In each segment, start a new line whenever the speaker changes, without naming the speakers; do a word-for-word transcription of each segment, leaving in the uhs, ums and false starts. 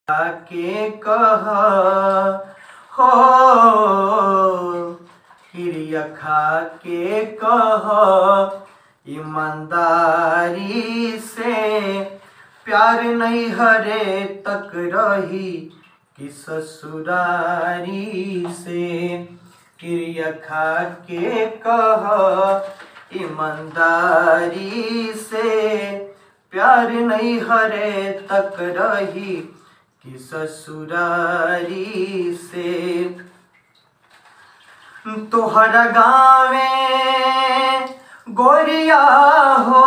के कह हो क्रिया खा के कह ईमानदारी से प्यार नहीं हरे तक रही कि ससुरारी से। क्रिया खा के कह ईमानदारी से प्यार नहीं हरे तक रही कि ससुरारी से। तोहरा गाँवे गोरिया हो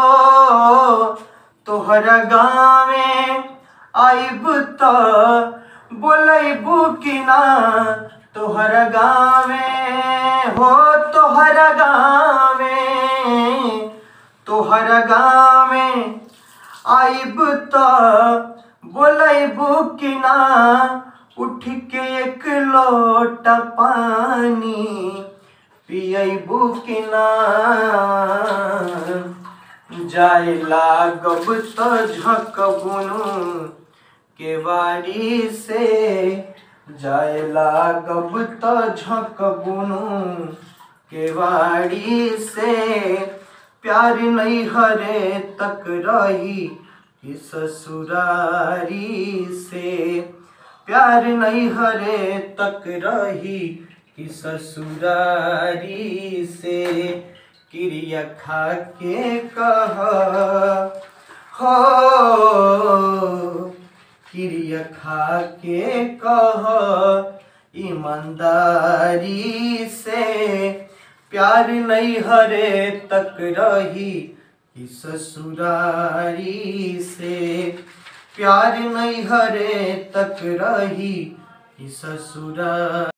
तोहरा गाँवे आइब त बोलैबू कि ना। तोहरा गाँवे हो तोहरा गाँवे तोहरा गाँवे आइब त बोलैबू कि ना। उठ के एक लोटा पानी पियबू कि ना। जाए लागब त झकबुनु केवाड़ी से जाए लागब त झकबुनु केवाड़ी से प्यार नहीं हरे तक रही कि ससुरारी से। प्यार नहीं हरे तक रही कि ससुरारी से। क्रिया खा के कह हो क्रिया खा के कह ईमानदारी से प्यार नहीं हरे तक रही कि ससुरारी से। प्यार नहीं हरे तक रही कि ससुरारी।